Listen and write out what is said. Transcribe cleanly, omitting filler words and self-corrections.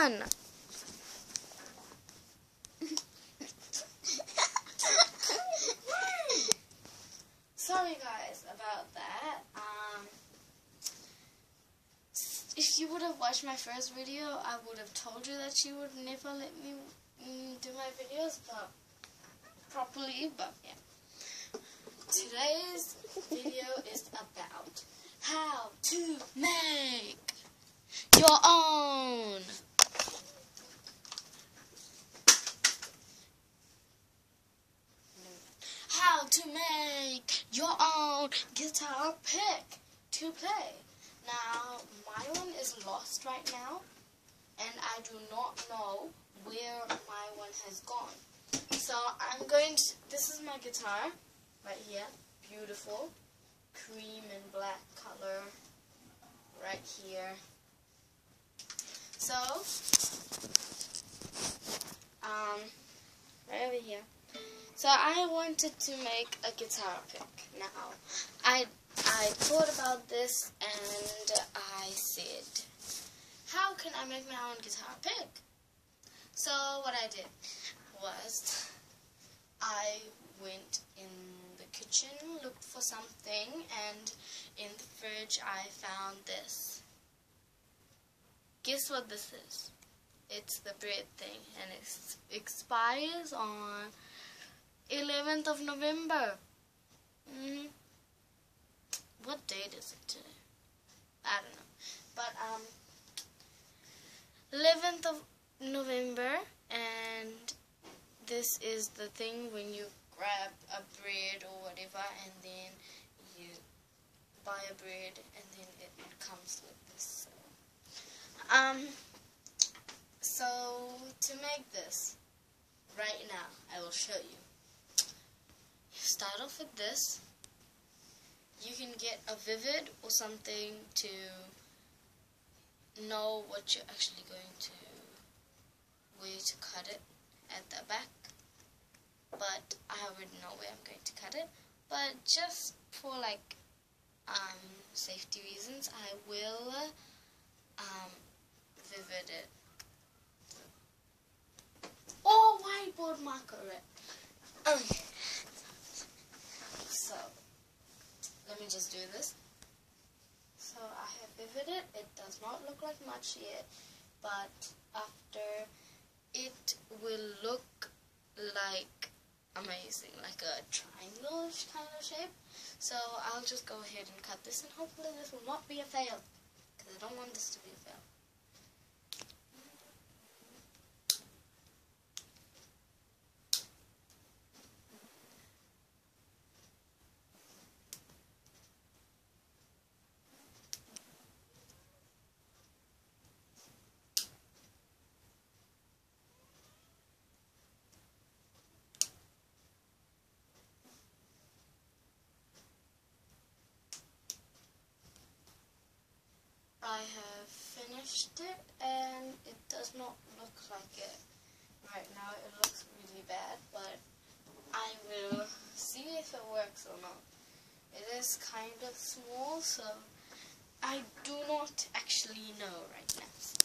on! Sorry guys about that. If you would have watched my first video, I would have told you that you would never let me do my videos properly, but yeah. Today's video is about how to make your own guitar pick to play. Now, my one is lost right now, and I do not know where my one has gone. So I'm going to, this is my guitar, right here, beautiful, cream and black color, right here. So, right over here. So I wanted to make a guitar pick. Now, I thought about this and I said, how can I make my own guitar pick? So what I did was, I went in the kitchen, looked for something, and in the fridge I found this. Guess what this is? It's the bread thing, and it expires on 11th of November. What date is it today? I don't know. But 11th of November, and this is the thing when you grab a bread or whatever, and then you buy a bread, and then it comes with this. So to make this right now, I will show you. Start off with this. You can get a Vivid or something to know what you're actually going to, where to cut it at the back. But I already know where I'm going to cut it. But just for like safety reasons, I will Vivid it. Oh, whiteboard marker it. Okay. So, let me just do this. So I have vivid it. It does not look like much yet, but after it will look like amazing, like a triangle-ish kind of shape. So I'll just go ahead and cut this, and hopefully this will not be a fail, because I don't want this to be a fail. I have finished it, and it does not look like it right now. It looks really bad, but I will see if it works or not. It is kind of small, so I do not actually know right now.